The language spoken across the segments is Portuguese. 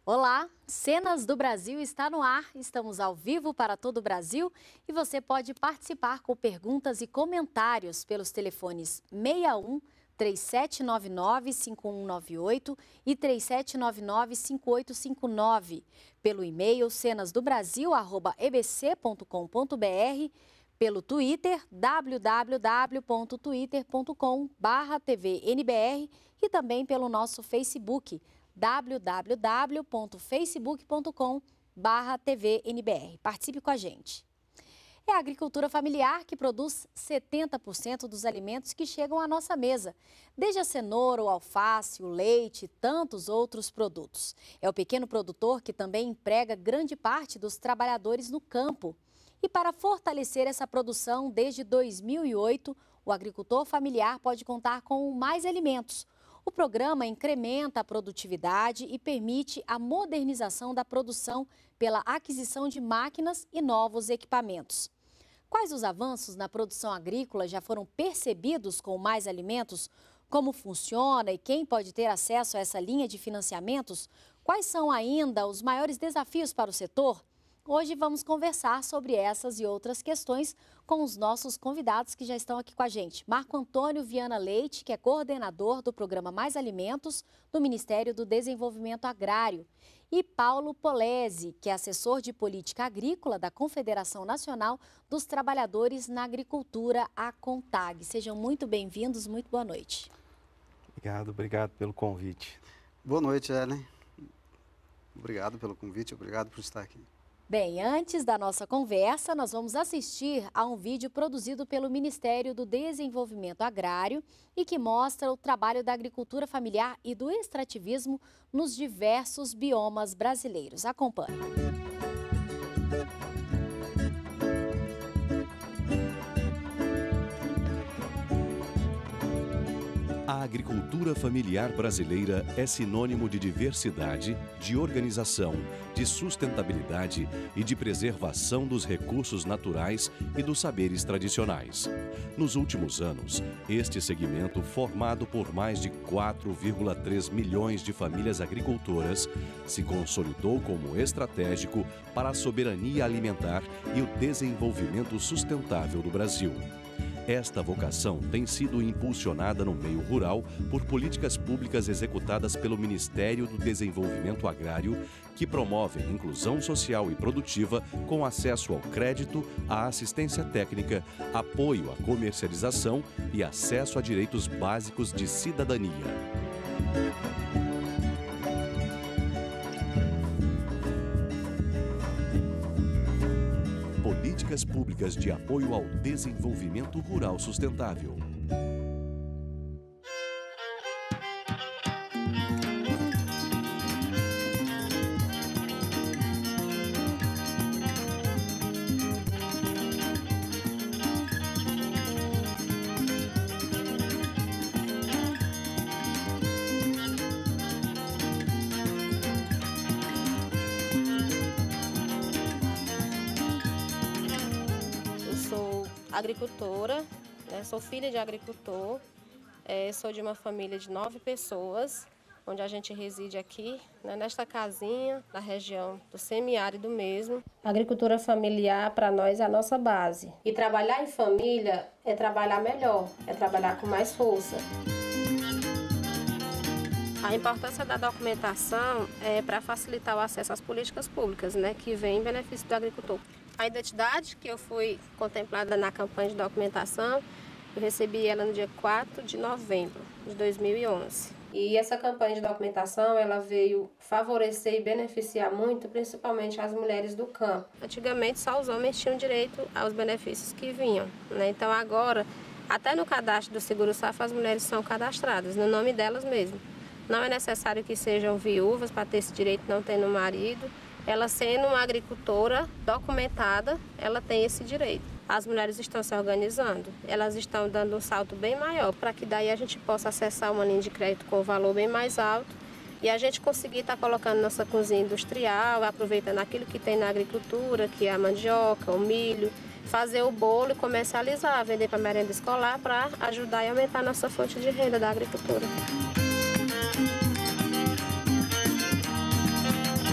Olá, Cenas do Brasil está no ar, estamos ao vivo para todo o Brasil e você pode participar com perguntas e comentários pelos telefones 61 3799 5198 e 3799 5859, pelo e-mail cenasdobrasil@ebc.com.br, pelo Twitter www.twitter.com/tvnbr e também pelo nosso Facebook www.facebook.com/tvnbr. Participe com a gente. É a agricultura familiar que produz 70% dos alimentos que chegam à nossa mesa, desde a cenoura, o alface, o leite e tantos outros produtos. É o pequeno produtor que também emprega grande parte dos trabalhadores no campo. E para fortalecer essa produção, desde 2008, o agricultor familiar pode contar com Mais Alimentos. O programa incrementa a produtividade e permite a modernização da produção pela aquisição de máquinas e novos equipamentos. Quais os avanços na produção agrícola já foram percebidos com Mais Alimentos? Como funciona e quem pode ter acesso a essa linha de financiamentos? Quais são ainda os maiores desafios para o setor? Hoje vamos conversar sobre essas e outras questões com os nossos convidados que já estão aqui com a gente. Marco Antônio Viana Leite, que é coordenador do programa Mais Alimentos do Ministério do Desenvolvimento Agrário. E Paulo Polese, que é assessor de política agrícola da Confederação Nacional dos Trabalhadores na Agricultura, a CONTAG. Sejam muito bem-vindos, muito boa noite. Obrigado pelo convite. Boa noite, Ellen. Obrigado pelo convite, obrigado por estar aqui. Bem, antes da nossa conversa, nós vamos assistir a um vídeo produzido pelo Ministério do Desenvolvimento Agrário e que mostra o trabalho da agricultura familiar e do extrativismo nos diversos biomas brasileiros. Acompanhe. A agricultura familiar brasileira é sinônimo de diversidade, de organização, de sustentabilidade e de preservação dos recursos naturais e dos saberes tradicionais. Nos últimos anos, este segmento, formado por mais de 4,3 milhões de famílias agricultoras, se consolidou como estratégico para a soberania alimentar e o desenvolvimento sustentável do Brasil. Esta vocação tem sido impulsionada no meio rural por políticas públicas executadas pelo Ministério do Desenvolvimento Agrário, que promovem inclusão social e produtiva com acesso ao crédito, à assistência técnica, apoio à comercialização e acesso a direitos básicos de cidadania. Políticas públicas de apoio ao desenvolvimento rural sustentável. Agricultora, né? Sou filha de agricultor, sou de uma família de 9 pessoas, onde a gente reside aqui, né, nesta casinha, na região do semiárido mesmo. A agricultura familiar, para nós, é a nossa base. E trabalhar em família é trabalhar melhor, é trabalhar com mais força. A importância da documentação é para facilitar o acesso às políticas públicas, né, que vem em benefício do agricultor. A identidade, que eu fui contemplada na campanha de documentação, eu recebi ela no dia 4 de novembro de 2011. E essa campanha de documentação, ela veio favorecer e beneficiar muito, principalmente as mulheres do campo. Antigamente, só os homens tinham direito aos benefícios que vinham, né? Então, agora, até no cadastro do Seguro-Safra, as mulheres são cadastradas, no nome delas mesmo. Não é necessário que sejam viúvas para ter esse direito, não tendo marido. Ela sendo uma agricultora documentada, ela tem esse direito. As mulheres estão se organizando, elas estão dando um salto bem maior, para que daí a gente possa acessar uma linha de crédito com um valor bem mais alto e a gente conseguir estar colocando nossa cozinha industrial, aproveitando aquilo que tem na agricultura, que é a mandioca, o milho, fazer o bolo e comercializar, vender para merenda escolar para ajudar e aumentar a nossa fonte de renda da agricultura.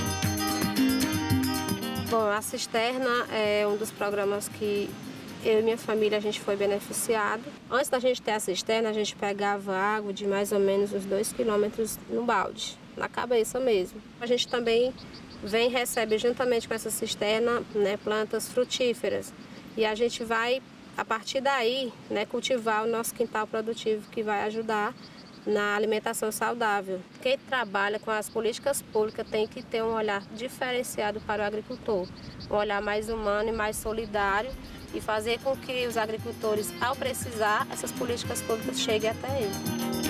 Bom, a cisterna é um dos programas que eu e minha família a gente foi beneficiado. Antes da gente ter a cisterna, a gente pegava água de mais ou menos uns 2 quilômetros no balde, na cabeça mesmo. A gente também vem e recebe juntamente com essa cisterna, né, plantas frutíferas. E a gente vai, a partir daí, né, cultivar o nosso quintal produtivo, que vai ajudar na alimentação saudável. Quem trabalha com as políticas públicas tem que ter um olhar diferenciado para o agricultor, um olhar mais humano e mais solidário, e fazer com que os agricultores, ao precisar, essas políticas públicas cheguem até ele.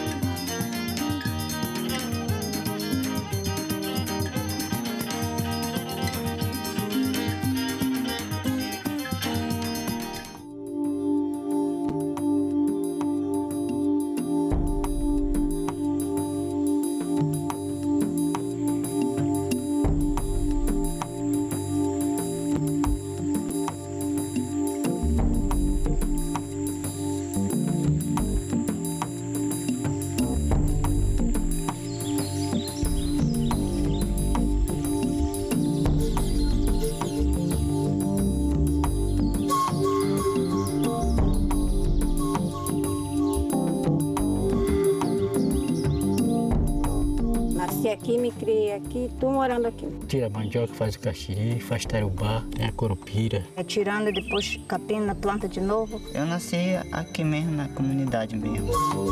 Aqui, me criei aqui, tô morando aqui. Tira a mandioca, faz o caxiri, faz tarubá, a curupira. Tirando, depois capina a planta de novo. Eu nasci aqui mesmo, na comunidade mesmo.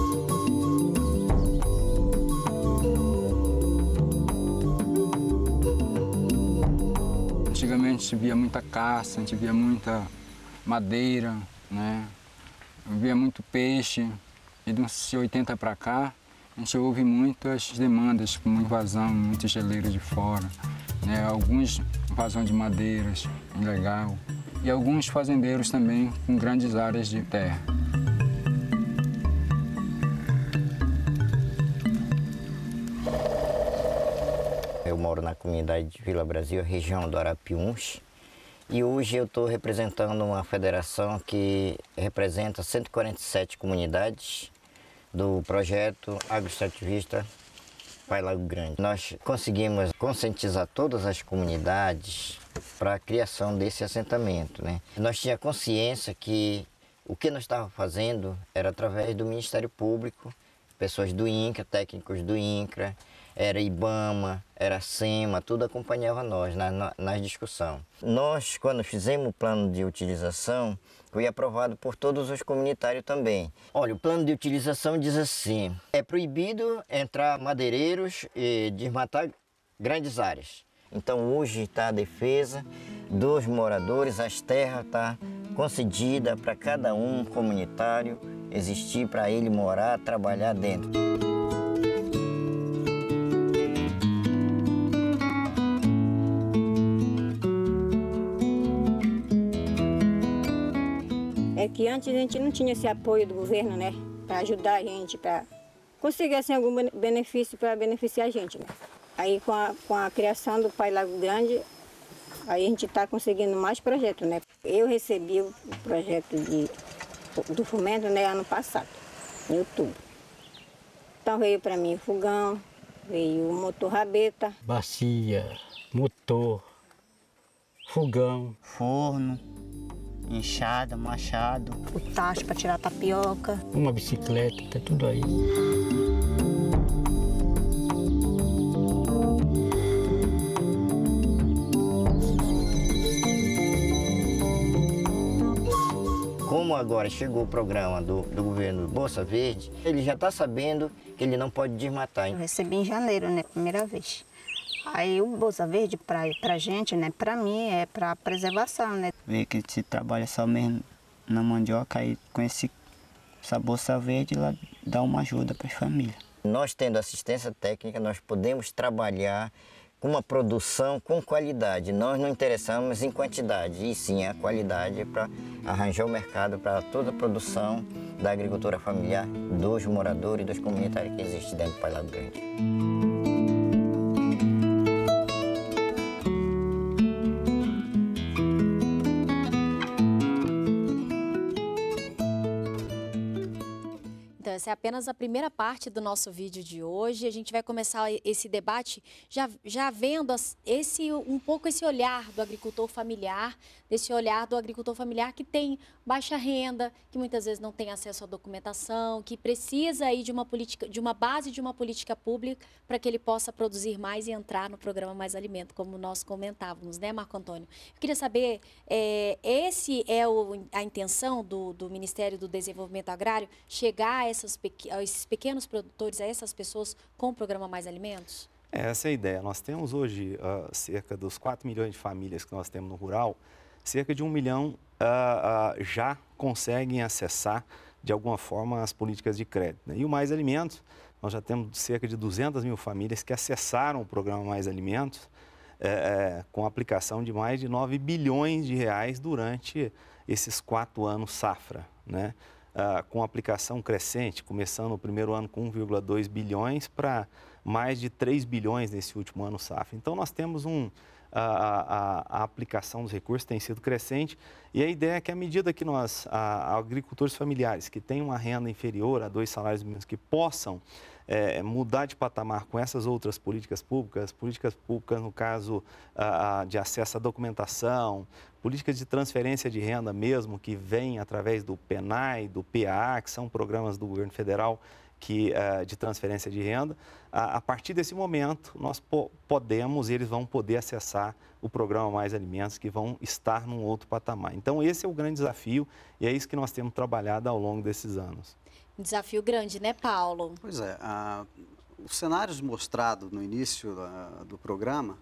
Antigamente a gente via muita caça, a gente via muita madeira, né? Via muito peixe. E de uns 80 para cá, a gente ouve muitas demandas, como invasão, muitos geleiros de fora, né? Alguns invasão de madeiras, ilegal, e alguns fazendeiros também com grandes áreas de terra. Eu moro na comunidade de Vila Brasil, região do Arapiuns, e hoje eu estou representando uma federação que representa 147 comunidades do projeto agroextrativista Pai Lago Grande. Nós conseguimos conscientizar todas as comunidades para a criação desse assentamento, né? Nós tínhamos consciência que o que nós estávamos fazendo era através do Ministério Público, pessoas do INCRA, técnicos do INCRA, era IBAMA, era SEMA, tudo acompanhava nós na discussão. Nós, quando fizemos o plano de utilização, foi aprovado por todos os comunitários também. Olha, o plano de utilização diz assim: é proibido entrar madeireiros e desmatar grandes áreas. Então hoje está a defesa dos moradores, as terras estão concedidas para cada um comunitário existir, para ele morar, trabalhar dentro. É que antes a gente não tinha esse apoio do governo, né? Para ajudar a gente, para conseguir assim, algum benefício para beneficiar a gente, né? Aí com a criação do Pai Lago Grande, aí a gente está conseguindo mais projetos, né? Eu recebi o projeto do fomento, né, ano passado, em outubro. Então veio para mim fogão, veio o motor rabeta. Bacia, motor, fogão, Forno, enxada, machado. O tacho para tirar a tapioca. uma bicicleta, tá tudo aí. Como agora chegou o programa do governo Bolsa Verde, ele já está sabendo que ele não pode desmatar. Eu recebi em janeiro, né, primeira vez. Aí o Bolsa Verde pra gente, né, para mim é para preservação, né. Ver que se trabalha só mesmo na mandioca, aí com essa Bolsa Verde, ela dá uma ajuda para as famílias. Nós tendo assistência técnica, nós podemos trabalhar com uma produção com qualidade. Nós não interessamos em quantidade, e sim a qualidade para arranjar o mercado para toda a produção da agricultura familiar, dos moradores e dos comunitários que existem dentro do Pai Lago Grande. essa é apenas a primeira parte do nosso vídeo de hoje. A gente vai começar esse debate já vendo um pouco esse olhar do agricultor familiar, desse olhar do agricultor familiar que tem baixa renda, que muitas vezes não tem acesso à documentação, que precisa aí de uma base de uma política pública para que ele possa produzir mais e entrar no programa Mais Alimento, como nós comentávamos, né, Marco Antônio? Eu queria saber, esse é a intenção do Ministério do Desenvolvimento Agrário, chegar a esses pequenos produtores, a essas pessoas com o programa Mais Alimentos? Essa é a ideia. Nós temos hoje cerca dos 4 milhões de famílias que nós temos no rural, cerca de 1 milhão já conseguem acessar de alguma forma as políticas de crédito, né? E o Mais Alimentos, nós já temos cerca de 200 mil famílias que acessaram o programa Mais Alimentos com a aplicação de mais de 9 bilhões de reais durante esses 4 anos safra, né? Com aplicação crescente, começando no primeiro ano com 1,2 bilhões para mais de 3 bilhões nesse último ano safra. Então, nós temos a aplicação dos recursos tem sido crescente e a ideia é que à medida que nós, agricultores familiares que têm uma renda inferior a 2 salários mínimos, que possam mudar de patamar com essas outras políticas públicas no caso de acesso à documentação, políticas de transferência de renda mesmo, que vem através do PENAI, do PAA, que são programas do governo federal de transferência de renda, a partir desse momento nós eles vão poder acessar o programa Mais Alimentos, que vão estar num outro patamar. Então esse é o grande desafio e é isso que nós temos trabalhado ao longo desses anos. Um desafio grande, né, Paulo? Pois é, os cenários mostrados no início do programa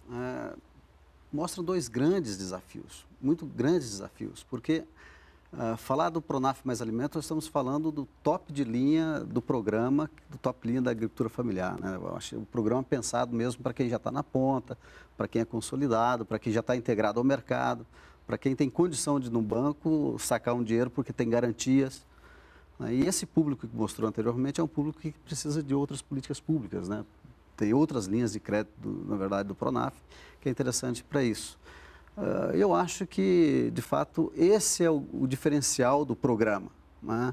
mostram 2 grandes desafios, muito grandes desafios, porque falar do Pronaf Mais Alimentos, nós estamos falando do top de linha do programa, do top de linha da agricultura familiar, né? Eu acho o programa pensado mesmo para quem já está na ponta, para quem é consolidado, para quem já está integrado ao mercado, para quem tem condição de ir no banco sacar um dinheiro porque tem garantias. E esse público que mostrou anteriormente é um público que precisa de outras políticas públicas, né? Tem outras linhas de crédito, na verdade, do Pronaf, que é interessante para isso. Eu acho que, de fato, esse é o diferencial do programa, né?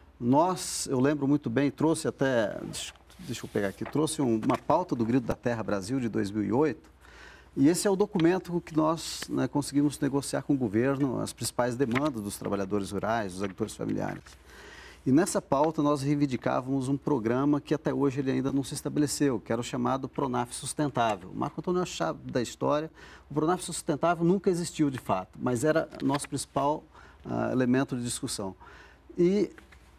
Eu lembro muito bem, trouxe até, deixa eu pegar aqui, trouxe uma pauta do Grito da Terra Brasil de 2008, e esse é o documento que nós conseguimos negociar com o governo, as principais demandas dos trabalhadores rurais, dos agricultores familiares. E nessa pauta nós reivindicávamos um programa que até hoje ele ainda não se estabeleceu, que era o chamado Pronaf Sustentável. O Marco Antônio é a chave da história. O Pronaf Sustentável nunca existiu de fato, mas era nosso principal elemento de discussão. E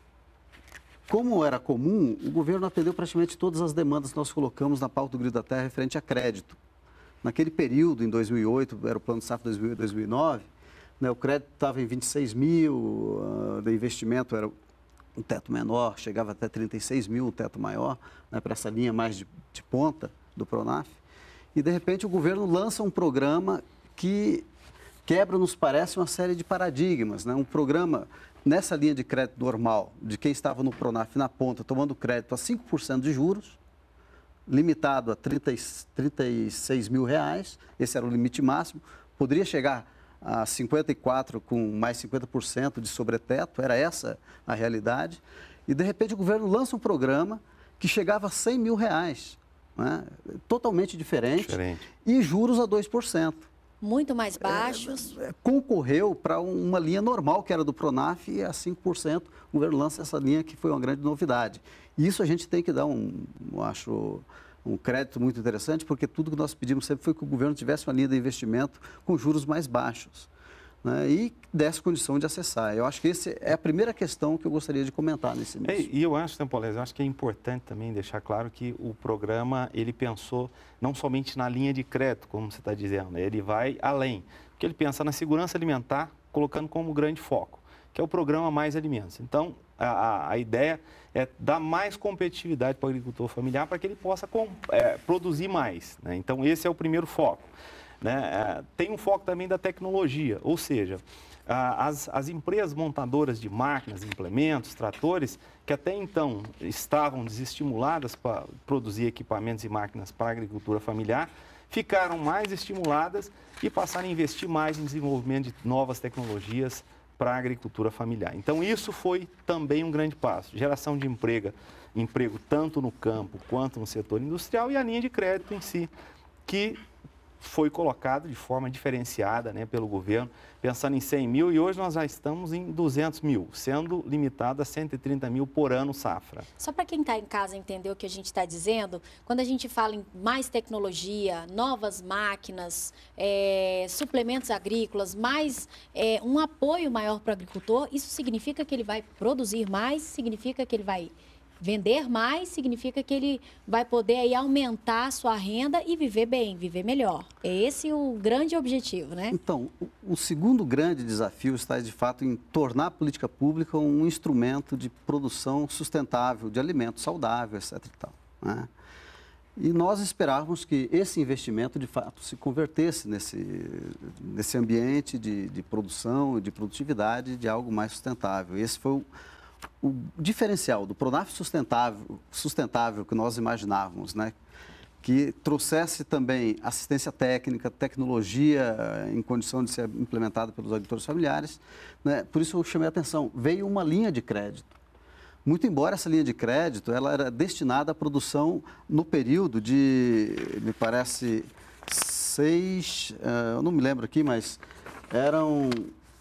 como era comum, o governo atendeu praticamente todas as demandas que nós colocamos na pauta do Grito da Terra referente a crédito. Naquele período, em 2008, era o Plano de Safra 2008-2009, né, o crédito estava em 26 mil, de investimento era um teto menor, chegava até 36 mil, um teto maior, né, para essa linha mais de ponta do Pronaf. E, de repente, o governo lança um programa que quebra, nos parece, uma série de paradigmas, né? Um programa nessa linha de crédito normal, de quem estava no Pronaf na ponta, tomando crédito a 5% de juros, limitado a 36 mil reais, esse era o limite máximo, poderia chegar a 54 com mais 50% de sobreteto, era essa a realidade. E, de repente, o governo lança um programa que chegava a 100 mil reais, né? Totalmente diferente, e juros a 2%. Muito mais baixos. Concorreu para uma linha normal, que era do Pronaf, e a 5%. O governo lança essa linha que foi uma grande novidade. E isso a gente tem que dar um crédito muito interessante, porque tudo que nós pedimos sempre foi que o governo tivesse uma linha de investimento com juros mais baixos, né, e desse condição de acessar. Eu acho que essa é a primeira questão que eu gostaria de comentar nesse início. E eu acho, Tempoles, eu acho que é importante também deixar claro que o programa, ele pensou não somente na linha de crédito, como você está dizendo, ele vai além, porque ele pensa na segurança alimentar, colocando como grande foco, que é o programa Mais Alimentos. Então, a ideia é dar mais competitividade para o agricultor familiar para que ele possa produzir mais, né? Então, esse é o primeiro foco, né? Tem um foco também da tecnologia, ou seja, as empresas montadoras de máquinas, implementos, tratores, que até então estavam desestimuladas para produzir equipamentos e máquinas para a agricultura familiar, ficaram mais estimuladas e passaram a investir mais em desenvolvimento de novas tecnologias para a agricultura familiar. Então, isso foi também um grande passo. Geração de emprego tanto no campo quanto no setor industrial e a linha de crédito em si, que foi colocada de forma diferenciada, né, pelo governo, pensando em 100 mil, e hoje nós já estamos em 200 mil, sendo limitado a 130 mil por ano safra. Só para quem está em casa entender o que a gente está dizendo, quando a gente fala em mais tecnologia, novas máquinas, suplementos agrícolas, mais um apoio maior para o agricultor, isso significa que ele vai produzir mais, significa que ele vai vender mais, significa que ele vai poder aí aumentar a sua renda e viver bem, viver melhor. É esse o grande objetivo, né? Então, o segundo grande desafio está, de fato, em tornar a política pública um instrumento de produção sustentável, de alimento saudável, etc. e tal, né? E nós esperávamos que esse investimento, de fato, se convertesse nesse ambiente de produção e de produtividade de algo mais sustentável. Esse foi o diferencial do Pronaf sustentável que nós imaginávamos, né? Que trouxesse também assistência técnica, tecnologia em condição de ser implementada pelos agricultores familiares, né? Por isso eu chamei a atenção, veio uma linha de crédito. Muito embora essa linha de crédito, ela era destinada à produção no período de, me parece, eu não me lembro aqui, mas eram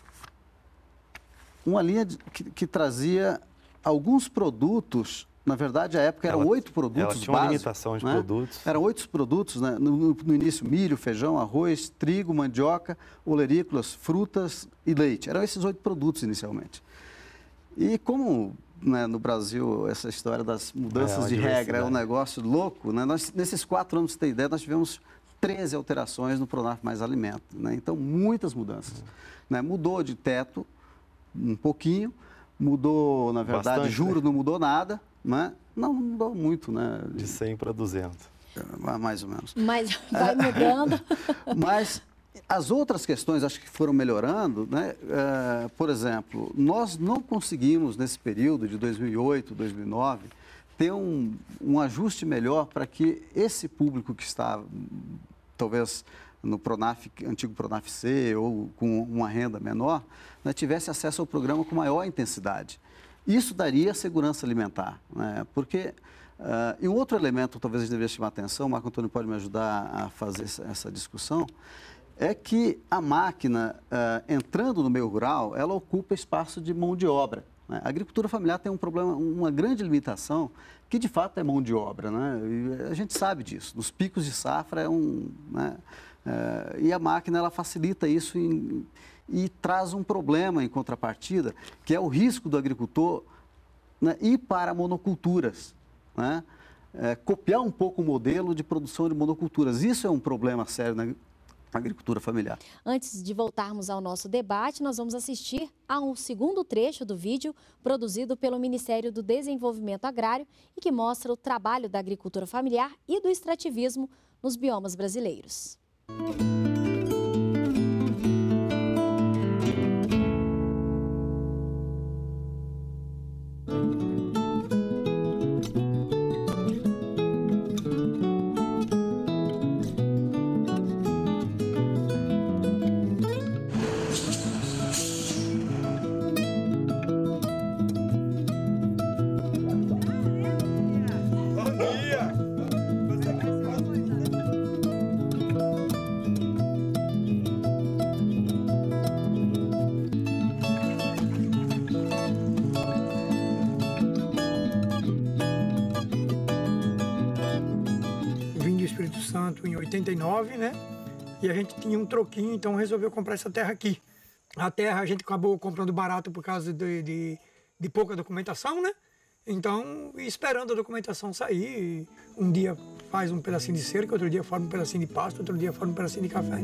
uma linha que trazia alguns produtos, na verdade, à época eram 8 produtos básicos. Ela tinha uma limitação de produtos. Eram 8 produtos, né? No início, milho, feijão, arroz, trigo, mandioca, olerícolas, frutas e leite. Eram esses 8 produtos inicialmente. E como, né, no Brasil essa história das mudanças de regra é um negócio louco, né? Nesses 4 anos, pra você ter ideia, nós tivemos 13 alterações no Pronaf Mais Alimento, né? Então, muitas mudanças, né? Mudou de teto um pouquinho, mudou, na verdade, bastante, juro, né? Não mudou nada, né? Não mudou muito, né? De 100 para 200. Mais ou menos. Mas vai mudando. Mas as outras questões, acho que foram melhorando, né? Por exemplo, nós não conseguimos, nesse período de 2008, 2009, ter um ajuste melhor para que esse público que está, talvez, no Pronaf, antigo Pronaf C, ou com uma renda menor, né, tivesse acesso ao programa com maior intensidade. Isso daria segurança alimentar, né? Porque, e um outro elemento, talvez a gente deveria chamar a atenção, o Marco Antônio pode me ajudar a fazer essa discussão, é que a máquina, entrando no meio rural, ela ocupa espaço de mão de obra, né? A agricultura familiar tem um problema, uma grande limitação, que de fato é mão de obra, né? E a gente sabe disso. Nos picos de safra né? E a máquina, ela facilita isso e traz um problema em contrapartida, que é o risco do agricultor, né, ir para monoculturas, né? Copiar um pouco o modelo de produção de monoculturas. Isso é um problema sério na agricultura familiar. Antes de voltarmos ao nosso debate, nós vamos assistir a um segundo trecho do vídeo produzido pelo Ministério do Desenvolvimento Agrário e que mostra o trabalho da agricultura familiar e do extrativismo nos biomas brasileiros. Em 89, né? E a gente tinha um troquinho, então resolveu comprar essa terra aqui. A terra a gente acabou comprando barato por causa de pouca documentação, né? Então, esperando a documentação sair, um dia faz um pedacinho de cerca, outro dia forma um pedacinho de pasto, outro dia forma um pedacinho de café.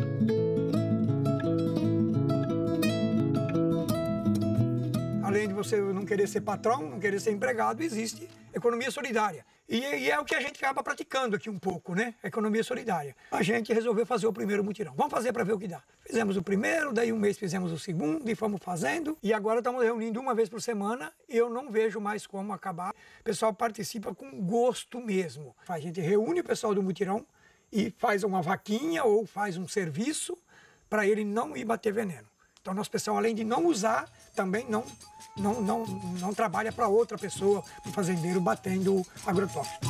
Além de você não querer ser patrão, não querer ser empregado, existe economia solidária. E é o que a gente acaba praticando aqui um pouco, né? Economia solidária. A gente resolveu fazer o primeiro mutirão. Vamos fazer para ver o que dá. Fizemos o primeiro, daí um mês fizemos o segundo e fomos fazendo. E agora estamos reunindo uma vez por semana e eu não vejo mais como acabar. O pessoal participa com gosto mesmo. A gente reúne o pessoal do mutirão e faz uma vaquinha ou faz um serviço para ele não ir bater veneno. Então, nosso pessoal, além de não usar, também não trabalha para outra pessoa, para o fazendeiro, batendo agrotóxico.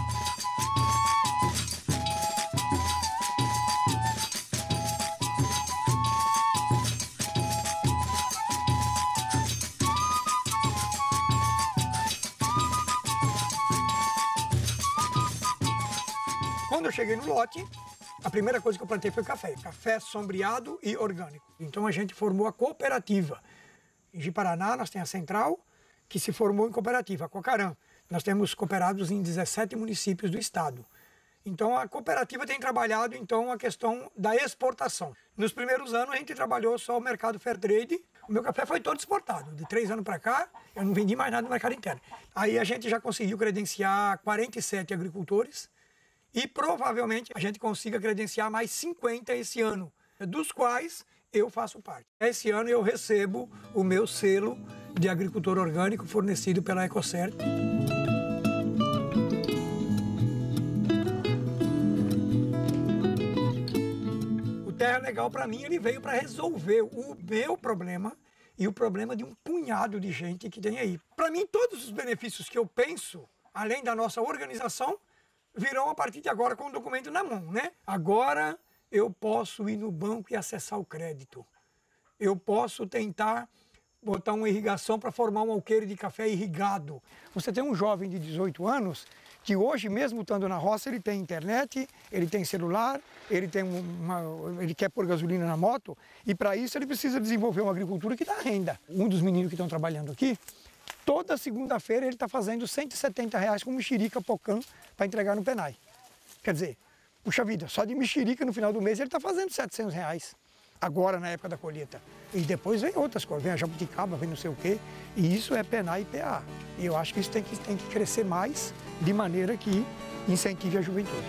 Quando eu cheguei no lote, a primeira coisa que eu plantei foi café. Café sombreado e orgânico. Então a gente formou a cooperativa. Em Ji-Paraná nós temos a central, que se formou em cooperativa, a Cocarã. Nós temos cooperados em 17 municípios do estado. Então a cooperativa tem trabalhado então a questão da exportação. Nos primeiros anos a gente trabalhou só o mercado fair trade. O meu café foi todo exportado. De 3 anos para cá, eu não vendi mais nada no mercado interno. Aí a gente já conseguiu credenciar 47 agricultores. E provavelmente a gente consiga credenciar mais 50 esse ano, dos quais eu faço parte. Esse ano eu recebo o meu selo de agricultor orgânico fornecido pela EcoCert. O Terra Legal, para mim, ele veio para resolver o meu problema e o problema de um punhado de gente que tem aí. Para mim, todos os benefícios que eu penso, além da nossa organização, virão a partir de agora com o documento na mão, né? Agora eu posso ir no banco e acessar o crédito. Eu posso tentar botar uma irrigação para formar um alqueire de café irrigado. Você tem um jovem de 18 anos que hoje, mesmo estando na roça, ele tem internet, ele tem celular, ele quer pôr gasolina na moto e para isso ele precisa desenvolver uma agricultura que dá renda. Um dos meninos que estão trabalhando aqui, toda segunda-feira ele está fazendo R$170 com mexerica pocã para entregar no Penai. Quer dizer, puxa vida, só de mexerica no final do mês ele está fazendo R$700, agora na época da colheita. E depois vem outras coisas, vem a jabuticaba, vem não sei o quê, e isso é Penai e PA. E eu acho que isso tem que crescer mais, de maneira que incentive a juventude.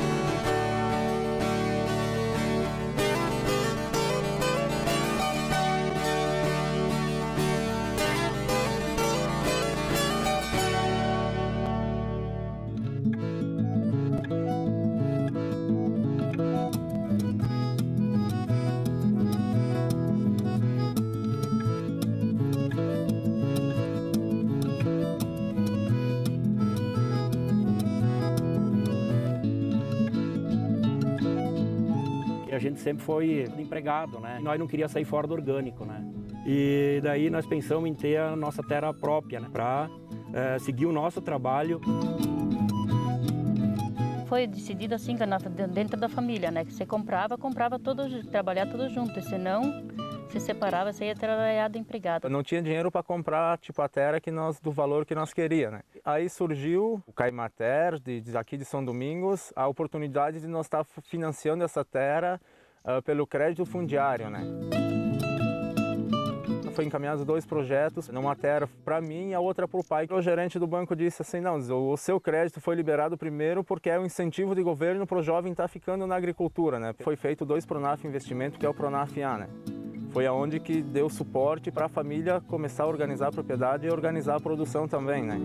A gente sempre foi empregado, né? Nós não queríamos sair fora do orgânico, né? E daí nós pensamos em ter a nossa terra própria, né? Para seguir o nosso trabalho. Foi decidido assim, dentro da família, né? Que você comprava todos, trabalhar todos juntos, senão se separava, você ia trabalhar de empregado. Não tinha dinheiro para comprar a terra do valor que nós queríamos, né? Aí surgiu o Caimater, aqui de São Domingos, a oportunidade de nós estar financiando essa terra pelo crédito fundiário, né? Foi encaminhados 2 projetos, uma terra para mim e a outra para o pai. O gerente do banco disse assim, não, o seu crédito foi liberado primeiro porque é um incentivo de governo para o jovem estar ficando na agricultura, né? Foi feito 2 Pronaf Investimento, que é o Pronaf A, né? Foi aonde que deu suporte para a família começar a organizar a propriedade e organizar a produção também, né?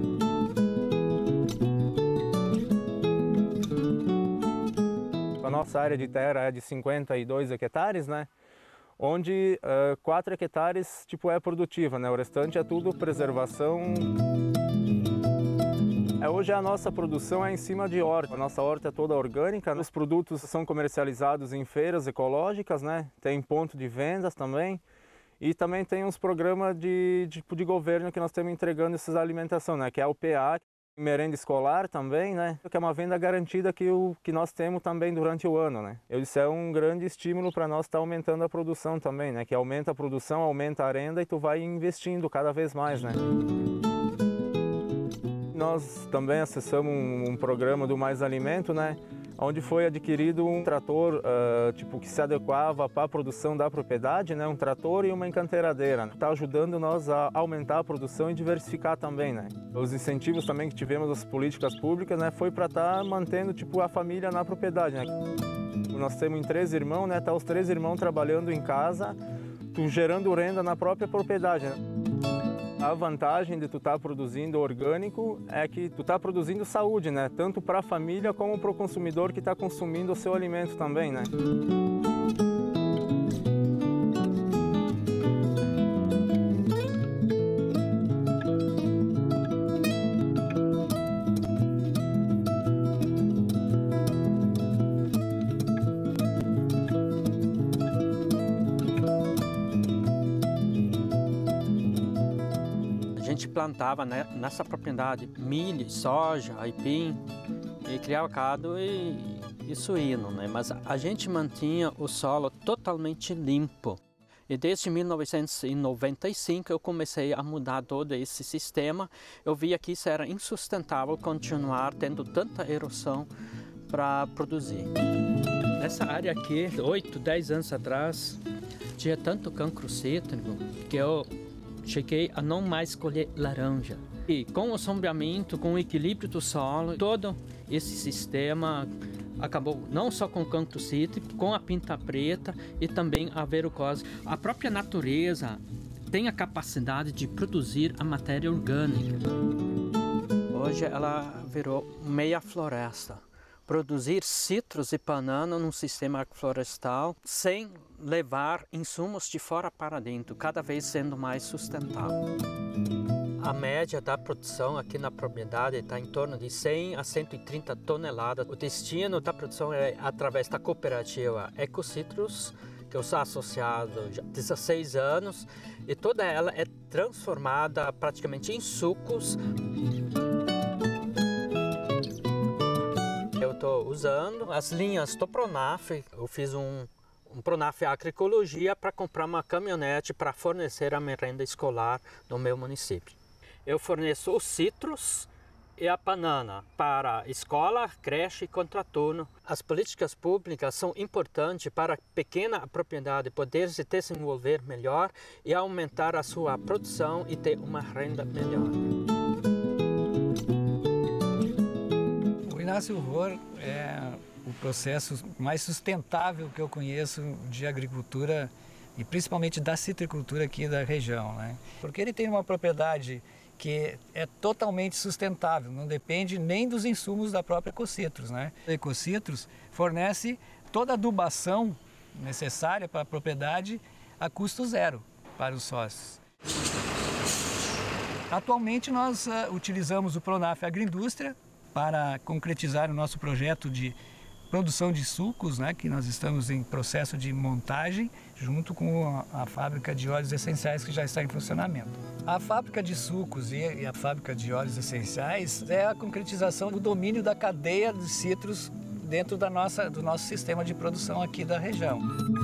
A nossa área de terra é de 52 hectares, né? Onde 4 hectares é produtiva, né? O restante é tudo preservação. Hoje a nossa produção é em cima de horta. A nossa horta é toda orgânica. Os produtos são comercializados em feiras ecológicas, né? Tem ponto de vendas também. E também tem uns programas de governo que nós estamos entregando essa alimentação, né? Que é o PA, merenda escolar também, né? Que é uma venda garantida que nós temos também durante o ano, né? Isso é um grande estímulo para nós estar aumentando a produção também, né? Que aumenta a produção, aumenta a renda e tu vai investindo cada vez mais, né? Nós também acessamos um programa do Mais Alimento, né? Onde foi adquirido um trator que se adequava para a produção da propriedade, né? Um trator e uma encanteiradeira. Está ajudando nós a aumentar a produção e diversificar também, né? Os incentivos também que tivemos das políticas públicas, né? Foi para estar mantendo a família na propriedade, né? Nós temos 3 irmãos, né? Tá os 3 irmãos trabalhando em casa, gerando renda na própria propriedade, né? A vantagem de tu estar produzindo orgânico é que tu está produzindo saúde, né? Tanto para a família como para o consumidor que está consumindo o seu alimento também, né? plantava nessa propriedade milho, soja, aipim, e criava gado e suíno, né? Mas a gente mantinha o solo totalmente limpo. E desde 1995 eu comecei a mudar todo esse sistema. Eu via que isso era insustentável continuar tendo tanta erosão para produzir. Nessa área aqui, 8, 10 anos atrás, tinha tanto cancro cítrico que eu cheguei a não mais colher laranja. E com o sombreamento, com o equilíbrio do solo, todo esse sistema acabou não só com o cancro cítrico, com a pinta preta e também a verrucose. A própria natureza tem a capacidade de produzir a matéria orgânica. Hoje ela virou meia floresta. Produzir citros e banana num sistema florestal sem levar insumos de fora para dentro, cada vez sendo mais sustentável. A média da produção aqui na propriedade está em torno de 100 a 130 toneladas. O destino da produção é através da cooperativa Ecocitrus, que eu sou associado há 16 anos, e toda ela é transformada praticamente em sucos. Eu estou usando as linhas do Pronaf. Eu fiz um Pronaf Agroecologia para comprar uma caminhonete para fornecer a merenda escolar no meu município. Eu forneço os citros e a banana para escola, creche e contraturno. As políticas públicas são importantes para a pequena propriedade poder se desenvolver melhor e aumentar a sua produção e ter uma renda melhor. O Inácio Rohr é o processo mais sustentável que eu conheço de agricultura e principalmente da citricultura aqui da região, né? Porque ele tem uma propriedade que é totalmente sustentável, não depende nem dos insumos da própria Ecocitrus, né? A Ecocitrus fornece toda a adubação necessária para a propriedade a custo zero para os sócios. Atualmente nós utilizamos o Pronaf Agroindústria para concretizar o nosso projeto de produção de sucos, né, que nós estamos em processo de montagem junto com a fábrica de óleos essenciais que já está em funcionamento. A fábrica de sucos e a fábrica de óleos essenciais é a concretização do domínio da cadeia de citros dentro do nosso sistema de produção aqui da região.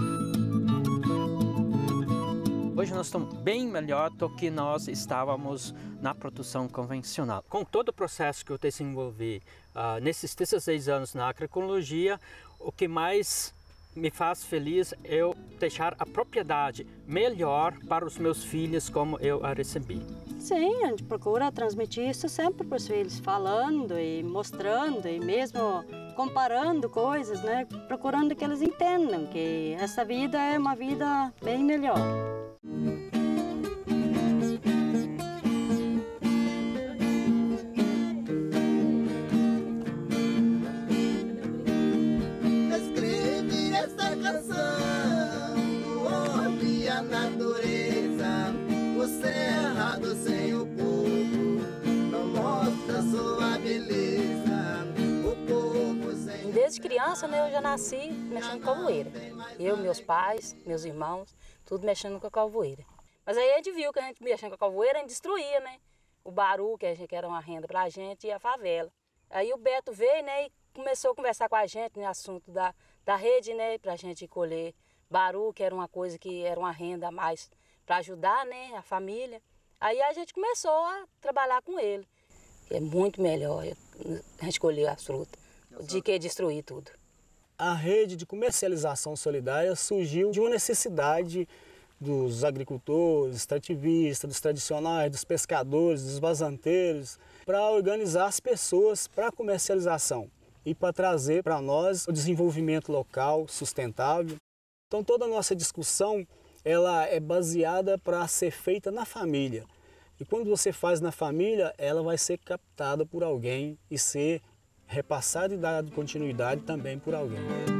Hoje nós estamos bem melhor do que nós estávamos na produção convencional. Com todo o processo que eu desenvolvi nesses 16 anos na agroecologia, o que mais me faz feliz é eu deixar a propriedade melhor para os meus filhos como eu a recebi. Sim, a gente procura transmitir isso sempre para os filhos, falando e mostrando e mesmo comparando coisas, né? Procurando que eles entendam que essa vida é uma vida bem melhor. Escreve essa canção do homem e a natureza, o cerrado sem o povo não mostra sua beleza, o povo sem... Desde criança, né, eu já nasci mexendo com calvoeira. Eu, meus pais, meus irmãos, tudo mexendo com a calvoeira. Mas aí a gente viu que a gente mexendo com a calvoeira, a gente destruía, né? O baru, que era uma renda pra gente, e a favela. Aí o Beto veio, né, e começou a conversar com a gente no assunto da rede, né, pra gente colher baru, que era uma coisa que era uma renda a mais para ajudar, né, a família. Aí a gente começou a trabalhar com ele. É muito melhor a gente colher as frutas, de que destruir tudo. A rede de comercialização solidária surgiu de uma necessidade dos agricultores, extrativistas, dos tradicionais, dos pescadores, dos vazanteiros, para organizar as pessoas para a comercialização e para trazer para nós o desenvolvimento local sustentável. Então toda a nossa discussão ela é baseada para ser feita na família. E quando você faz na família, ela vai ser captada por alguém e ser repassada e dada continuidade também por alguém.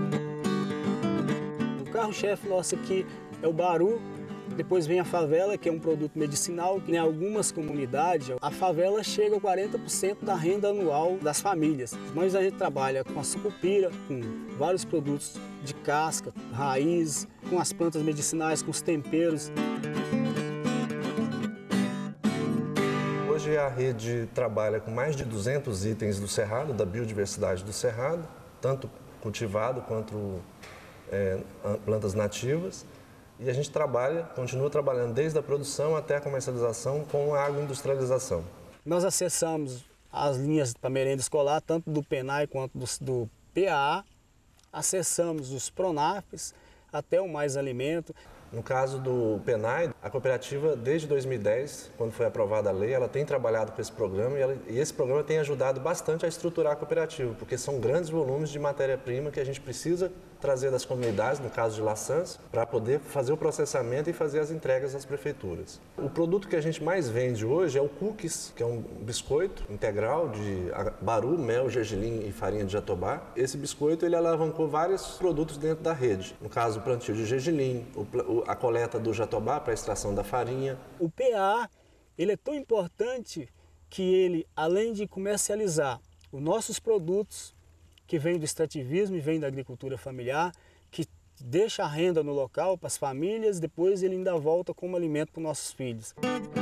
O carro-chefe nosso aqui é o baru, depois vem a favela, que é um produto medicinal, que em algumas comunidades a favela chega a 40% da renda anual das famílias. Mas a gente trabalha com a sucupira, com vários produtos de casca, raiz, com as plantas medicinais, com os temperos. Hoje a rede trabalha com mais de 200 itens do cerrado, da biodiversidade do cerrado, tanto cultivado quanto plantas nativas. E a gente continua trabalhando desde a produção até a comercialização com a agroindustrialização. Nós acessamos as linhas para merenda escolar, tanto do PENAI quanto do PAA, acessamos os PRONAFs, até o Mais Alimento. No caso do PENAI, a cooperativa, desde 2010, quando foi aprovada a lei, ela tem trabalhado com esse programa e esse programa tem ajudado bastante a estruturar a cooperativa, porque são grandes volumes de matéria-prima que a gente precisa trazer das comunidades, no caso de laçãs, para poder fazer o processamento e fazer as entregas às prefeituras. O produto que a gente mais vende hoje é o cookies, que é um biscoito integral de baru, mel, gergelim e farinha de jatobá. Esse biscoito ele alavancou vários produtos dentro da rede. No caso, o plantio de gergelim, a coleta do jatobá para a extração da farinha. O PA, ele é tão importante que ele, além de comercializar os nossos produtos, que vem do extrativismo e vem da agricultura familiar, que deixa a renda no local para as famílias, depois ele ainda volta como alimento para os nossos filhos.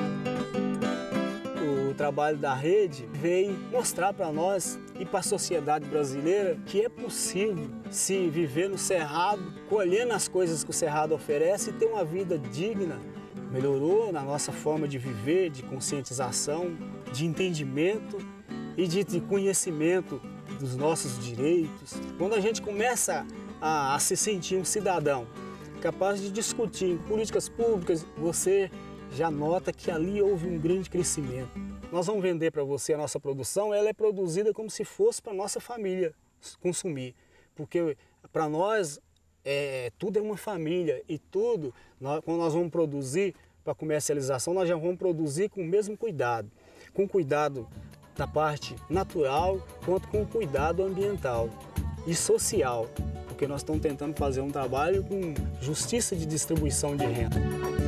O trabalho da rede veio mostrar para nós e para a sociedade brasileira que é possível se viver no cerrado, colhendo as coisas que o cerrado oferece e ter uma vida digna. Melhorou na nossa forma de viver, de conscientização, de entendimento e de conhecimento dos nossos direitos. Quando a gente começa a se sentir um cidadão capaz de discutir em políticas públicas, você já nota que ali houve um grande crescimento. Nós vamos vender para você a nossa produção, ela é produzida como se fosse para a nossa família consumir, porque para nós tudo é uma família e tudo, quando nós vamos produzir para comercialização, nós já vamos produzir com o mesmo cuidado, com cuidado da parte natural, quanto com cuidado ambiental e social, porque nós estamos tentando fazer um trabalho com justiça de distribuição de renda.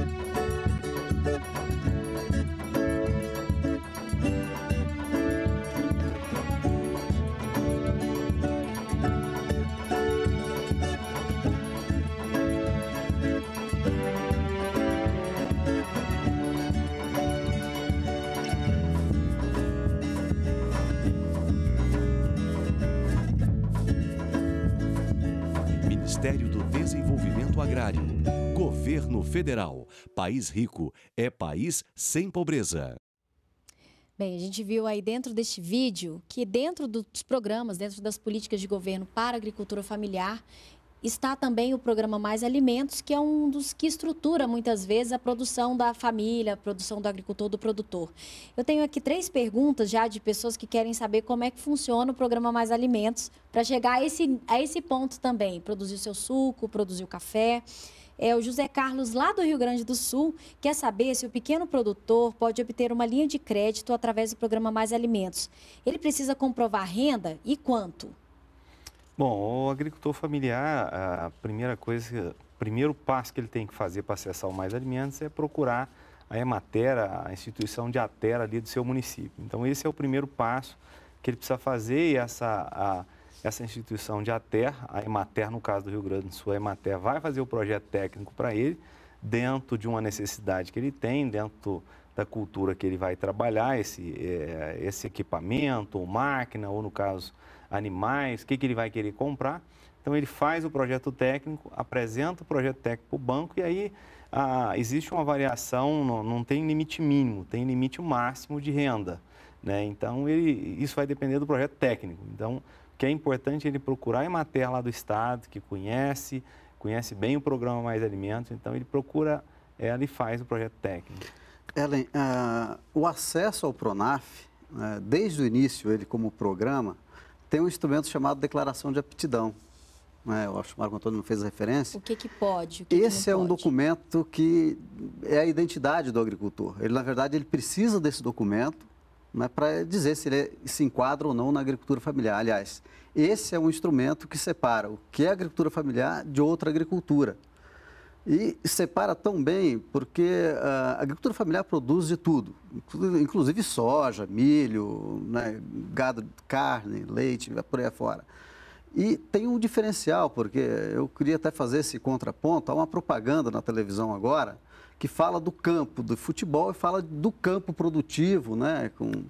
Ministério do Desenvolvimento Agrário. Governo Federal. País rico é país sem pobreza. Bem, a gente viu aí dentro deste vídeo que dentro dos programas, dentro das políticas de governo para a agricultura familiar, está também o programa Mais Alimentos, que é um dos que estrutura muitas vezes a produção da família, a produção do agricultor, do produtor. Eu tenho aqui 3 perguntas já de pessoas que querem saber como é que funciona o programa Mais Alimentos para chegar a esse ponto também, produzir o seu suco, produzir o café. O José Carlos, lá do Rio Grande do Sul, quer saber se o pequeno produtor pode obter uma linha de crédito através do programa Mais Alimentos. Ele precisa comprovar renda e quanto? Bom, o agricultor familiar, a primeira coisa, o primeiro passo que ele tem que fazer para acessar o Mais Alimentos é procurar a Emater, a instituição de ATER ali do seu município. Então, esse é o primeiro passo que ele precisa fazer e essa instituição de ATER, a Emater, no caso do Rio Grande do Sul, a Emater vai fazer o projeto técnico para ele, dentro de uma necessidade que ele tem, dentro da cultura que ele vai trabalhar, esse equipamento, ou máquina, ou no caso, animais, o que ele vai querer comprar. Então, ele faz o projeto técnico, apresenta o projeto técnico para o banco e aí existe uma variação, não tem limite mínimo, tem limite máximo de renda, né? Então, isso vai depender do projeto técnico. Então, o que é importante é ele procurar a Emater lá do estado, que conhece bem o programa Mais Alimentos, então ele procura ela e faz o projeto técnico. Ellen, o acesso ao PRONAF, desde o início, ele como programa, tem um instrumento chamado Declaração de Aptidão. Eu acho que o Marco Antônio não fez a referência. O que pode? Esse é um documento que é a identidade do agricultor. Ele, na verdade, ele precisa desse documento para dizer se ele se enquadra ou não na agricultura familiar. Aliás, esse é um instrumento que separa o que é agricultura familiar de outra agricultura. E separa tão bem porque a agricultura familiar produz de tudo, inclusive soja, milho, gado, carne, leite, por aí afora. E tem um diferencial, porque eu queria até fazer esse contraponto, há uma propaganda na televisão agora que fala do campo, do futebol e fala do campo produtivo, né?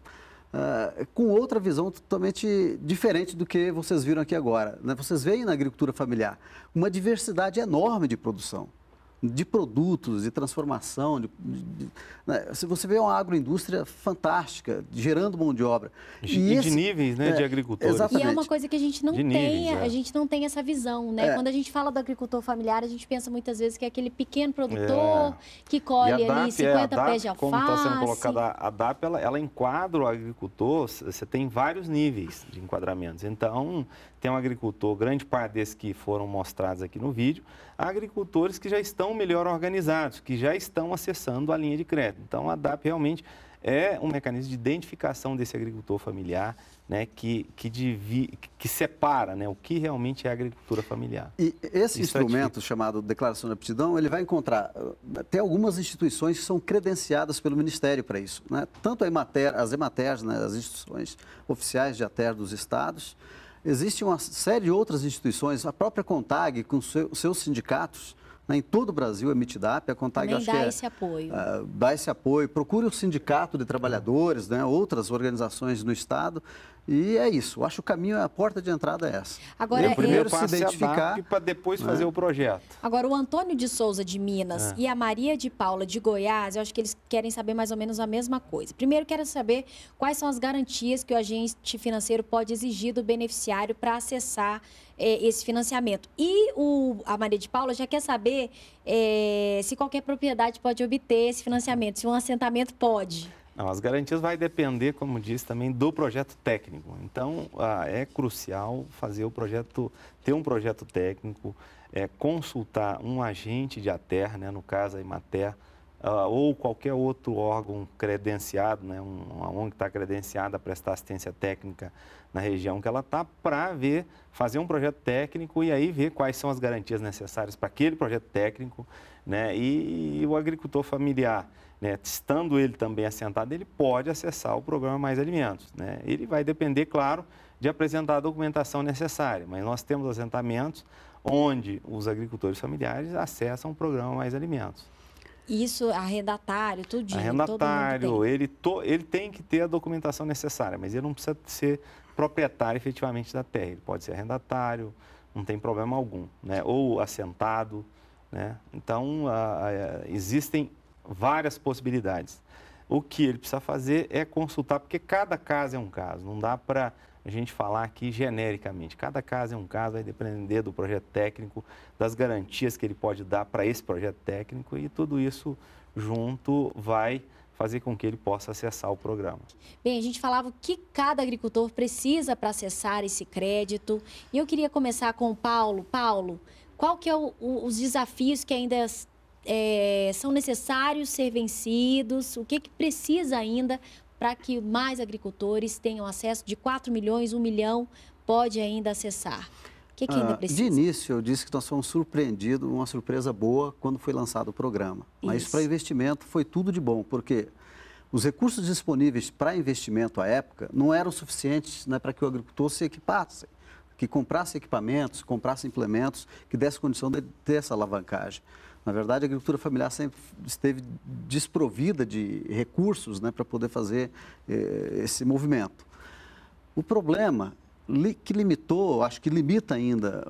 Com outra visão totalmente diferente do que vocês viram aqui agora, né? Vocês veem na agricultura familiar uma diversidade enorme de produção, de produtos, de transformação. Né? Se você vê uma agroindústria fantástica, gerando mão de obra. E de níveis, né, de agricultores. Exatamente. E é uma coisa que a gente não tem, a gente não tem essa visão, né? Quando a gente fala do agricultor familiar, a gente pensa muitas vezes que é aquele pequeno produtor que colhe ali 50 pés de alface. Como está sendo colocada a DAP, ela enquadra o agricultor, você tem vários níveis de enquadramentos. Então, tem um agricultor, grande parte desses que foram mostrados aqui no vídeo, agricultores que já estão melhor organizados, que já estão acessando a linha de crédito. Então, a DAP realmente é um mecanismo de identificação desse agricultor familiar, né, que separa, né, o que realmente é a agricultura familiar. E esse instrumento chamado Declaração de Aptidão, ele vai encontrar, tem algumas instituições que são credenciadas pelo Ministério para isso, né? Tanto as EMATERs, né, as instituições oficiais de ATER dos estados. Existe uma série de outras instituições, a própria CONTAG, com seus sindicatos, né, em todo o Brasil emite DAP, a CONTAG acho que esse apoio. Dá esse apoio, procure o sindicato de trabalhadores, né, outras organizações no estado, e é isso. Eu acho que o caminho, a porta de entrada é essa. Agora, primeiro se identificar para depois fazer o projeto. Agora, o Antônio de Souza de Minas e a Maria de Paula de Goiás, eu acho que eles querem saber mais ou menos a mesma coisa. Primeiro, quero saber quais são as garantias que o agente financeiro pode exigir do beneficiário para acessar esse financiamento. E a Maria de Paula já quer saber se qualquer propriedade pode obter esse financiamento, se um assentamento pode. Não, as garantias vai depender, como disse, também do projeto técnico. Então, é crucial fazer ter um projeto técnico, consultar um agente de ATER, né, no caso a EMATER, ou qualquer outro órgão credenciado, né, uma ONG que está credenciada a prestar assistência técnica na região que ela está, para fazer um projeto técnico e aí ver quais são as garantias necessárias para aquele projeto técnico, né, e o agricultor familiar, né, estando ele também assentado, ele pode acessar o programa Mais Alimentos, né? Ele vai depender, claro, de apresentar a documentação necessária, mas nós temos assentamentos onde os agricultores familiares acessam o programa Mais Alimentos. Isso, arrendatário, tudinho. Arrendatário, ele tem que ter a documentação necessária, mas ele não precisa ser proprietário efetivamente da terra. Ele pode ser arrendatário, não tem problema algum, né? Ou assentado, né? Então, existem várias possibilidades. O que ele precisa fazer é consultar, porque cada caso é um caso, não dá para a gente falar aqui genericamente. Cada caso é um caso, vai depender do projeto técnico, das garantias que ele pode dar para esse projeto técnico e tudo isso junto vai fazer com que ele possa acessar o programa. Bem, a gente falava o que cada agricultor precisa para acessar esse crédito. E eu queria começar com o Paulo. Paulo, qual que é os desafios que ainda são necessários ser vencidos? O que precisa ainda para que mais agricultores tenham acesso? De 4 milhões, 1 milhão pode ainda acessar. O que ainda precisa? De início, eu disse que nós fomos surpreendidos, uma surpresa boa, quando foi lançado o programa. Mas para investimento foi tudo de bom, porque os recursos disponíveis para investimento à época não eram suficientes, né, para que o agricultor se equipasse, que comprasse equipamentos, comprasse implementos, que desse condição de ter essa alavancagem. Na verdade, a agricultura familiar sempre esteve desprovida de recursos, né, para poder fazer esse movimento. O problema que limitou, acho que limita ainda,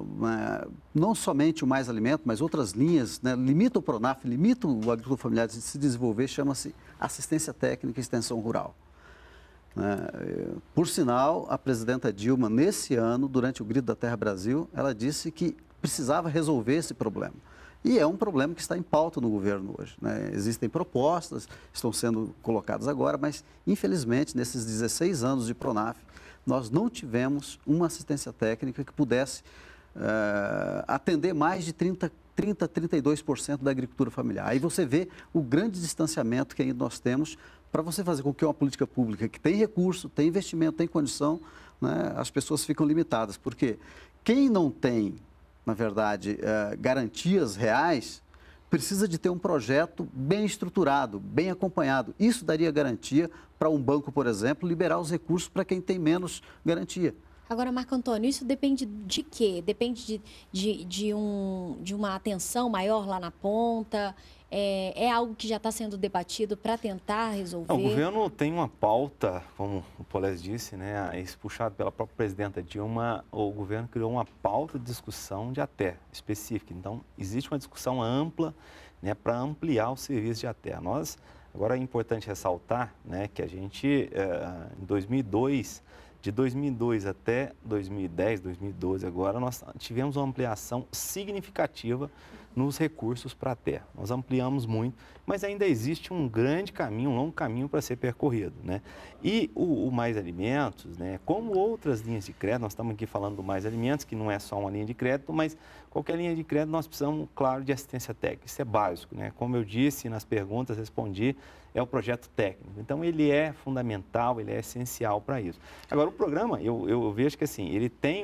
não somente o Mais Alimento, mas outras linhas, né, limita o PRONAF, limita o agricultor familiar de se desenvolver, chama-se Assistência Técnica e Extensão Rural. Por sinal, a presidenta Dilma, nesse ano, durante o Grito da Terra Brasil, ela disse que precisava resolver esse problema. E é um problema que está em pauta no governo hoje, né? Existem propostas, estão sendo colocadas agora, mas, infelizmente, nesses 16 anos de PRONAF, nós não tivemos uma assistência técnica que pudesse atender mais de 32% da agricultura familiar. Aí você vê o grande distanciamento que ainda nós temos para você fazer com que uma política pública que tem recurso, tem investimento, tem condição, né, as pessoas ficam limitadas. Porque quem não tem, na verdade, garantias reais, precisa de ter um projeto bem estruturado, bem acompanhado. Isso daria garantia para um banco, por exemplo, liberar os recursos para quem tem menos garantia. Agora, Marco Antônio, isso depende de quê? Depende de uma atenção maior lá na ponta? É algo que já está sendo debatido para tentar resolver? O governo tem uma pauta, como o Polés disse, né, isso puxado pela própria presidenta Dilma, o governo criou uma pauta de discussão de ATE específica. Então, existe uma discussão ampla, né, para ampliar o serviço de ATE. Agora é importante ressaltar, né, que a gente, em 2002, de 2002 até 2010, 2012 agora, nós tivemos uma ampliação significativa nos recursos para a terra. Nós ampliamos muito, mas ainda existe um grande caminho, um longo caminho para ser percorrido, né? E o Mais Alimentos, né, como outras linhas de crédito, nós estamos aqui falando do Mais Alimentos, que não é só uma linha de crédito, mas qualquer linha de crédito nós precisamos, claro, de assistência técnica. Isso é básico, né? Como eu disse nas perguntas, respondi, é o projeto técnico. Então, ele é fundamental, ele é essencial para isso. Agora, o programa, eu vejo que assim, ele tem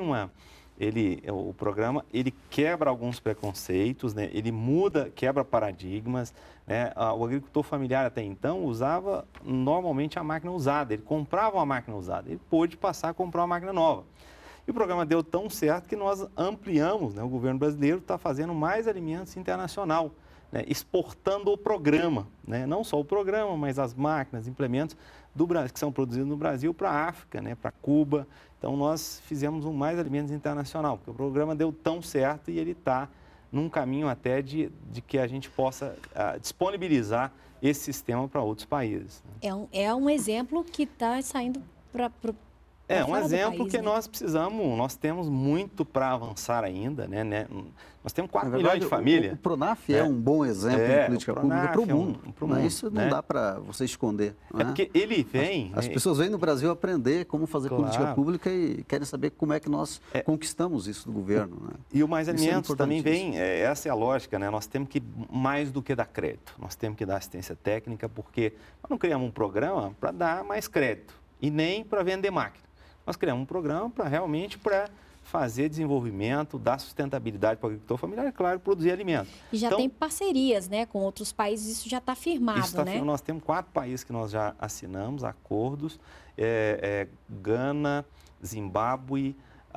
o programa, ele quebra alguns preconceitos, né? Ele muda, quebra paradigmas, né? O agricultor familiar até então usava normalmente a máquina usada, ele comprava uma máquina usada, ele pôde passar a comprar uma máquina nova. E o programa deu tão certo que nós ampliamos, né? O governo brasileiro está fazendo Mais Alimentos internacional, né? Exportando o programa, né? Não só o programa, mas as máquinas, implementos do Brasil, que são produzidos no Brasil para a África, né? Para Cuba. Então, nós fizemos um Mais Alimentos internacional, porque o programa deu tão certo e ele está num caminho até de que a gente possa disponibilizar esse sistema para outros países. É um exemplo que está saindo para É um exemplo país, que né? Nós precisamos, nós temos muito para avançar ainda, né? Nós temos 4 milhões de famílias. O PRONAF é um bom exemplo de política pública para o mundo. Isso não dá para você esconder. É porque ele vem... As pessoas vêm no Brasil aprender como fazer política pública e querem saber como é que nós conquistamos isso do governo. Né? E o Mais Alimentos também vem, essa é a lógica, né? Nós temos que, mais do que dar crédito, nós temos que dar assistência técnica, porque nós não criamos um programa para dar mais crédito e nem para vender máquina. Nós criamos um programa realmente para fazer desenvolvimento, dar sustentabilidade para o agricultor familiar e, claro, produzir alimentos. E já tem parcerias, né, com outros países, isso já está firmado, né? Nós temos 4 países que nós já assinamos acordos, Gana, Zimbábue,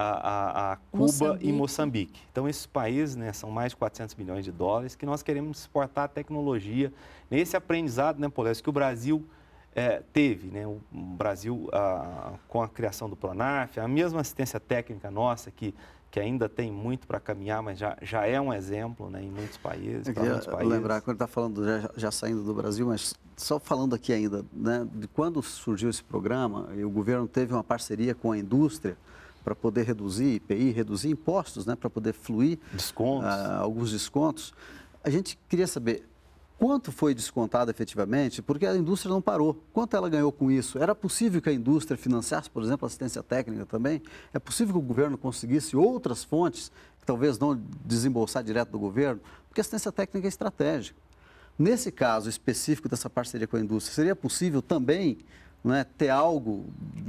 Cuba e Moçambique. Então, esses países, né, são mais de 400 milhões de dólares que nós queremos exportar a tecnologia nesse aprendizado, né, Polés, que o Brasil... teve, né, o Brasil, com a criação do PRONAF, a mesma assistência técnica nossa, que ainda tem muito para caminhar, mas já é um exemplo, né, em muitos países. Eu queria lembrar, quando está falando, já saindo do Brasil, mas só falando aqui ainda, né, de quando surgiu esse programa, e o governo teve uma parceria com a indústria para poder reduzir IPI, reduzir impostos, né, para poder fluir alguns descontos. A gente queria saber... Quanto foi descontado efetivamente? Porque a indústria não parou. Quanto ela ganhou com isso? Era possível que a indústria financiasse, por exemplo, assistência técnica também? É possível que o governo conseguisse outras fontes, que talvez não desembolsar direto do governo? Porque a assistência técnica é estratégica. Nesse caso específico dessa parceria com a indústria, seria possível também, né, ter algo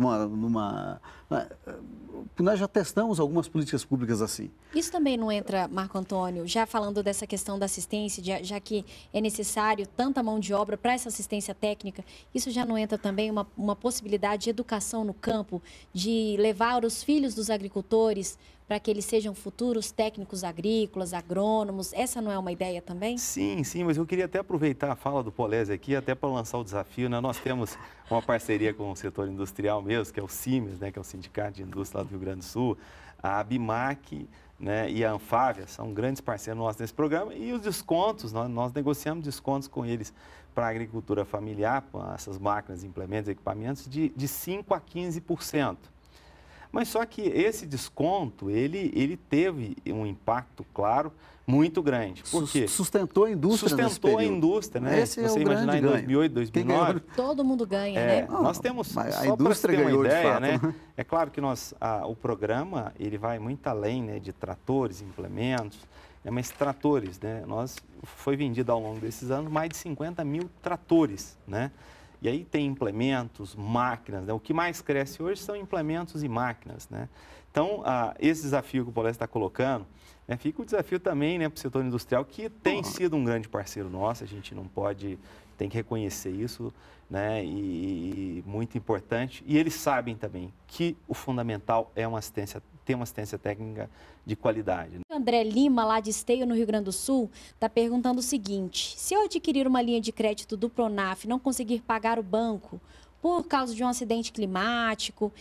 nós já testamos algumas políticas públicas assim. Isso também não entra, Marco Antônio, já falando dessa questão da assistência, já que é necessário tanta mão de obra para essa assistência técnica, isso já não entra também uma possibilidade de educação no campo, de levar os filhos dos agricultores para que eles sejam futuros técnicos agrícolas, agrônomos? Essa não é uma ideia também? Sim, mas eu queria até aproveitar a fala do Polés aqui, até para lançar o desafio, né? Nós temos uma parceria com o setor industrial mesmo, que é o CIMES, né? Que é o Sindicato de Indústria lá do Rio Grande do Sul, a ABIMAC, né? E a Anfávia, são grandes parceiros nossos nesse programa, e os descontos, nós negociamos descontos com eles para a agricultura familiar, com essas máquinas, implementos, equipamentos, de 5% a 15%. Mas só que esse desconto, ele teve um impacto, claro, muito grande. Por quê? Sustentou a indústria nesse período. Sustentou a indústria, né? Esse você imaginar em 2008, 2009... Todo mundo ganha, né? Nós temos, a indústria ganhou, de fato, né? É claro que o programa, ele vai muito além, né, de tratores, implementos, né, mas tratores, né? Foi vendido ao longo desses anos mais de 50 mil tratores, né? E aí tem implementos, máquinas, né? O que mais cresce hoje são implementos e máquinas, né? Então, esse desafio que o Polés está colocando, né, fica o desafio também, né, para o setor industrial, que tem sido um grande parceiro nosso, a gente não pode tem que reconhecer isso, né? E muito importante. E eles sabem também que o fundamental é ter uma assistência técnica de qualidade. André Lima, lá de Esteio, no Rio Grande do Sul, está perguntando o seguinte: se eu adquirir uma linha de crédito do Pronaf e não conseguir pagar o banco por causa de um acidente climático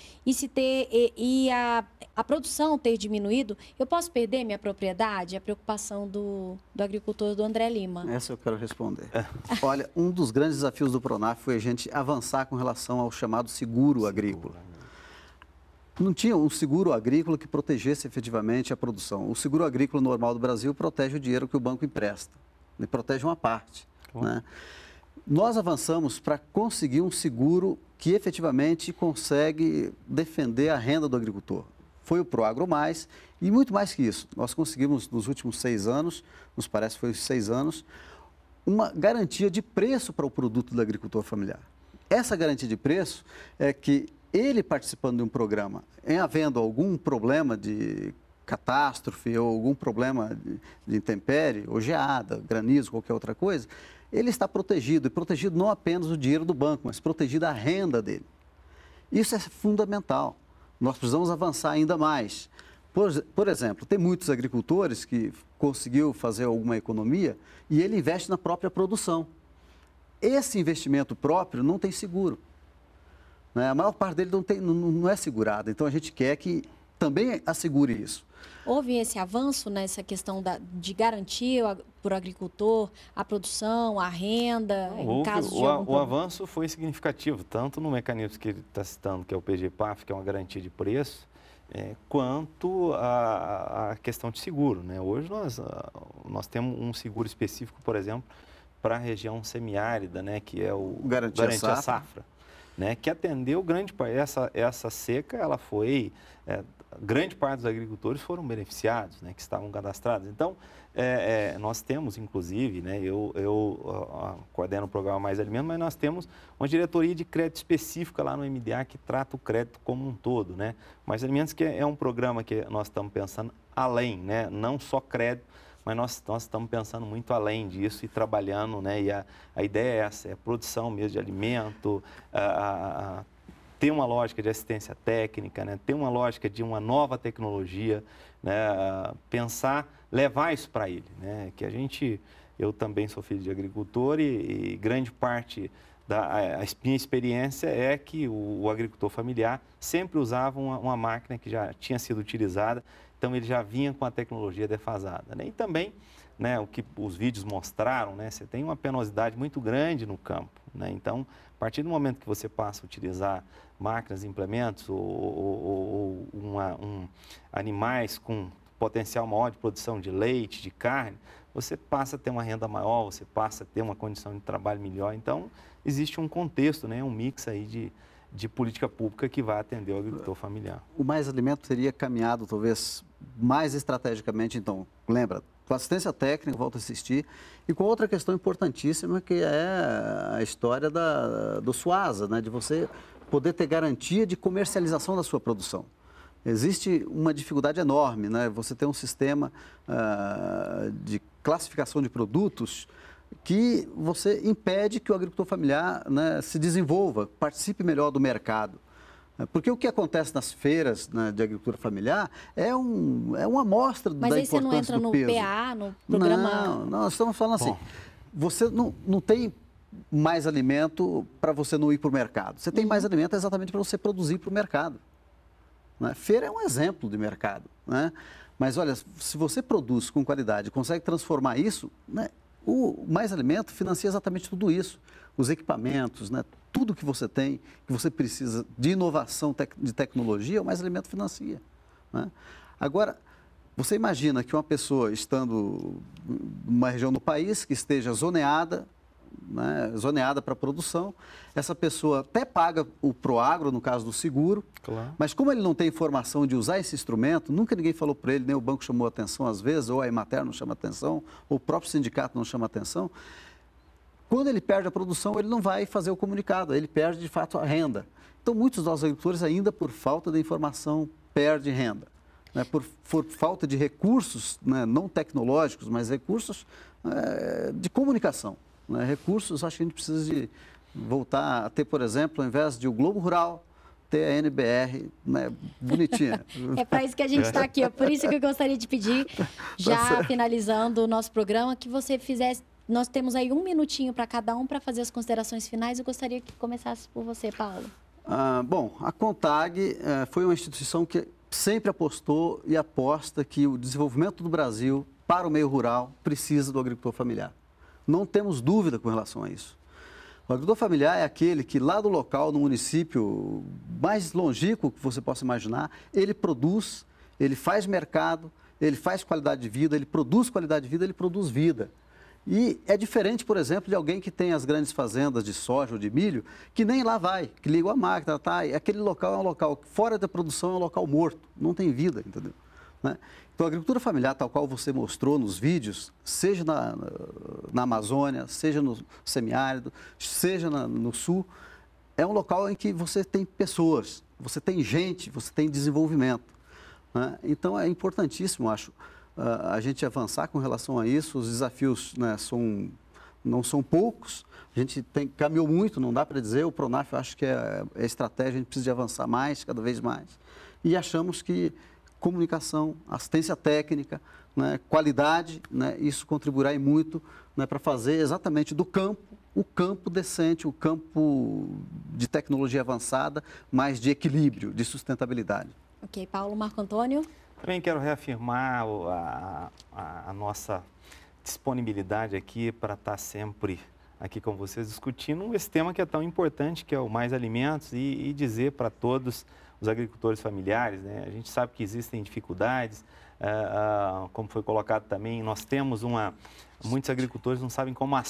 e a produção ter diminuído, eu posso perder minha propriedade? A preocupação do agricultor do André Lima. Essa eu quero responder. Olha, um dos grandes desafios do Pronaf foi a gente avançar com relação ao chamado seguro agrícola. Não tinha um seguro agrícola que protegesse efetivamente a produção. O seguro agrícola normal do Brasil protege o dinheiro que o banco empresta. Ele protege uma parte, né? Nós avançamos para conseguir um seguro que efetivamente consegue defender a renda do agricultor. Foi o Proagro Mais e muito mais que isso. Nós conseguimos nos últimos 6 anos, nos parece que foi 6 anos, uma garantia de preço para o produto do agricultor familiar. Essa garantia de preço é que ele participando de um programa, em havendo algum problema de catástrofe ou algum problema de intempérie, ou geada, granizo, qualquer outra coisa, ele está protegido, e protegido não apenas o dinheiro do banco, mas protegido a renda dele. Isso é fundamental. Nós precisamos avançar ainda mais. Por exemplo, tem muitos agricultores que conseguiu fazer alguma economia e ele investe na própria produção. Esse investimento próprio não tem seguro, né? A maior parte dele não é segurada, então a gente quer que também assegure isso. Houve esse avanço nessa questão de garantir para o agricultor a produção, a renda, em caso de algum problema? O avanço foi significativo, tanto no mecanismo que ele está citando, que é o PGPAF, que é uma garantia de preço, quanto a questão de seguro, né? Hoje nós temos um seguro específico, por exemplo, para a região semiárida, né? Que é o Garantia Safra, né? Que atendeu grande parte. Essa seca, ela foi... grande parte dos agricultores foram beneficiados, né, que estavam cadastrados. Então, nós temos, inclusive, né, eu coordeno o programa Mais Alimento, mas nós temos uma diretoria de crédito específica lá no MDA que trata o crédito como um todo, né? Mais Alimentos, que é um programa que nós estamos pensando além, né, não só crédito, mas nós estamos pensando muito além disso e trabalhando, né, e a ideia é essa, é a produção mesmo de alimento, ter uma lógica de assistência técnica, né? Ter uma lógica de uma nova tecnologia, né? Pensar, levar isso para ele, né? Que eu também sou filho de agricultor e grande parte da minha experiência é que o agricultor familiar sempre usava uma máquina que já tinha sido utilizada, então ele já vinha com a tecnologia defasada, né? E também, né, o que os vídeos mostraram, né, você tem uma penosidade muito grande no campo, né? Então, a partir do momento que você passa a utilizar máquinas, implementos ou animais com potencial maior de produção de leite, de carne, você passa a ter uma renda maior, você passa a ter uma condição de trabalho melhor. Então, existe um contexto, né, um mix aí de política pública que vai atender o agricultor familiar. O Mais Alimento teria caminhado, talvez, mais estrategicamente, então, lembra, com assistência técnica, volto a assistir, e com outra questão importantíssima, que é a história do SUASA, né, de você poder ter garantia de comercialização da sua produção. Existe uma dificuldade enorme, né? Você tem um sistema de classificação de produtos que você impede que o agricultor familiar, né, se desenvolva, participe melhor do mercado. Porque o que acontece nas feiras, né, de agricultura familiar é uma amostra da importância do peso. Mas aí você não entra no PA, no programa... Não, nós estamos falando assim, você não tem mais alimento para você não ir para o mercado. Você tem mais alimento exatamente para você produzir para o mercado, né? Feira é um exemplo de mercado, né? Mas olha, se você produz com qualidade, consegue transformar isso, né? O Mais Alimento financia exatamente tudo isso. Os equipamentos, né? Tudo que você tem, que você precisa de inovação, de tecnologia, o Mais Alimento financia, né? Agora, você imagina que uma pessoa estando numa região do país que esteja zoneada, né, zoneada para produção, essa pessoa até paga o Proagro, no caso do seguro, claro, mas como ele não tem informação de usar esse instrumento, nunca ninguém falou para ele, nem o banco chamou atenção às vezes, ou a Emater não chama atenção, ou o próprio sindicato não chama atenção, quando ele perde a produção, ele não vai fazer o comunicado, ele perde de fato a renda. Então, muitos dos nossos agricultores, ainda por falta de informação, perdem renda, né, por falta de recursos, né, não tecnológicos, mas recursos de comunicação, né? Recursos, acho que a gente precisa de voltar a ter, por exemplo, ao invés de o Globo Rural, ter a NBR, né, bonitinha. É para isso que a gente está aqui, por isso que eu gostaria de pedir, já finalizando o nosso programa, que você fizesse, nós temos aí 1 minutinho para cada um para fazer as considerações finais. Eu gostaria que começasse por você, Paulo. Bom, a CONTAG foi uma instituição que sempre apostou e aposta que o desenvolvimento do Brasil para o meio rural precisa do agricultor familiar. Não temos dúvida com relação a isso. O agricultor familiar é aquele que lá do local, no município mais longínquo que você possa imaginar, ele produz, ele faz mercado, ele faz qualidade de vida, ele produz qualidade de vida, ele produz vida. E é diferente, por exemplo, de alguém que tem as grandes fazendas de soja ou de milho, que nem lá vai, que liga a máquina, tá? E aquele local é um local, fora da produção, é um local morto, não tem vida, entendeu? Né? Então, a agricultura familiar, tal qual você mostrou nos vídeos, seja na Amazônia, seja no semiárido, seja no sul, é um local em que você tem pessoas, você tem gente, você tem desenvolvimento. Né? Então, é importantíssimo, acho, a gente avançar com relação a isso. Os desafios, né, não são poucos, a gente caminhou muito, não dá para dizer, o Pronaf eu acho que é estratégia, a gente precisa de avançar mais, cada vez mais. E achamos que comunicação, assistência técnica, né, qualidade, né, isso contribuirá muito, né, para fazer exatamente do campo o campo decente, o campo de tecnologia avançada, mas de equilíbrio, de sustentabilidade. Ok, Paulo. Marco Antônio? Também quero reafirmar a nossa disponibilidade aqui para estar sempre aqui com vocês discutindo esse tema que é tão importante, que é o Mais Alimentos, e dizer para todos os agricultores familiares, né? A gente sabe que existem dificuldades, como foi colocado também, nós temos muitos agricultores não sabem como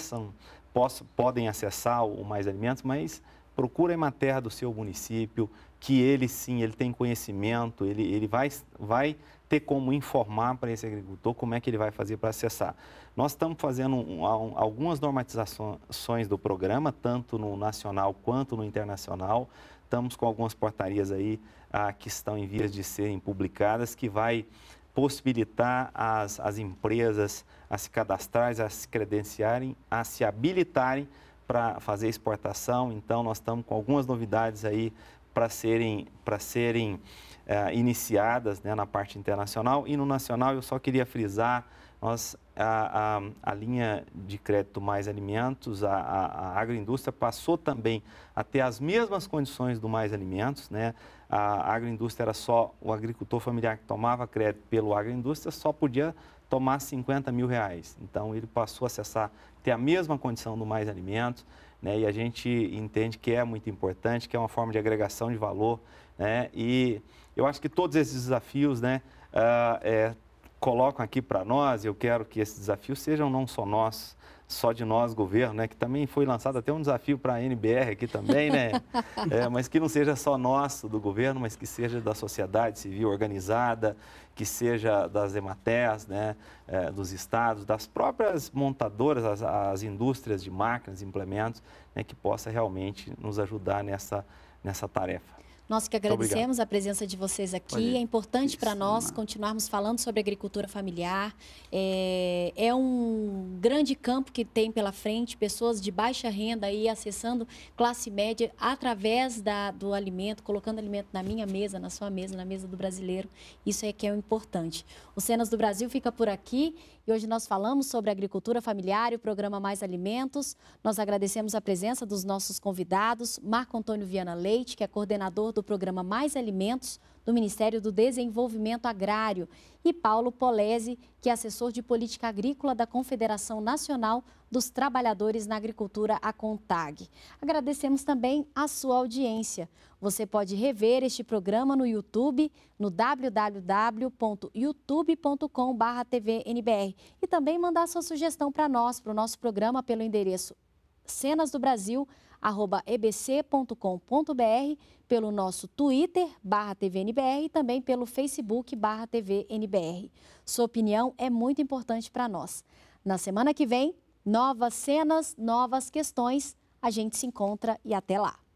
podem acessar o Mais Alimentos, mas procura uma terra do seu município, que ele sim, ele tem conhecimento, ele vai ter como informar para esse agricultor como é que ele vai fazer para acessar. Nós estamos fazendo algumas normatizações do programa, tanto no nacional quanto no internacional. Estamos com algumas portarias aí que estão em vias de serem publicadas, que vai possibilitar as empresas a se cadastrarem, a se credenciarem, a se habilitarem para fazer exportação. Então, nós estamos com algumas novidades aí para serem iniciadas, né, na parte internacional. E no nacional, eu só queria frisar, a linha de crédito Mais Alimentos, a agroindústria passou também a ter as mesmas condições do Mais Alimentos, né? A agroindústria era só o agricultor familiar que tomava crédito pelo agroindústria, só podia tomar R$50 mil. Então, ele passou a acessar, ter a mesma condição do Mais Alimentos, né? E a gente entende que é muito importante, que é uma forma de agregação de valor, né? E eu acho que todos esses desafios, né, colocam aqui para nós, eu quero que esses desafios sejam não só nossos, só de nós, governo, né, que também foi lançado até um desafio para a NBR aqui também, né, mas que não seja só nosso, do governo, mas que seja da sociedade civil organizada, que seja das EMATERs, né, dos estados, das próprias montadoras, as indústrias de máquinas, implementos, né, que possa realmente nos ajudar nessa tarefa. Nós que agradecemos a presença de vocês aqui. É importante para nós continuarmos falando sobre agricultura familiar. É um grande campo que tem pela frente, pessoas de baixa renda aí acessando classe média através do alimento, colocando alimento na minha mesa, na sua mesa, na mesa do brasileiro. Isso é que é o importante. O Cenas do Brasil fica por aqui e hoje nós falamos sobre agricultura familiar e o programa Mais Alimentos. Nós agradecemos a presença dos nossos convidados, Marco Antônio Viana Leite, que é coordenador do programa Mais Alimentos do Ministério do Desenvolvimento Agrário, e Paulo Polese, que é assessor de política agrícola da Confederação Nacional dos Trabalhadores na Agricultura, a CONTAG. Agradecemos também a sua audiência. Você pode rever este programa no YouTube, no www.youtube.com/tvnbr, e também mandar sua sugestão para nós, para o nosso programa, pelo endereço cenasdobrasil@ebc.com.br, pelo nosso Twitter, /TVNBR, e também pelo Facebook, /TVNBR. Sua opinião é muito importante para nós. Na semana que vem, novas cenas, novas questões. A gente se encontra e até lá.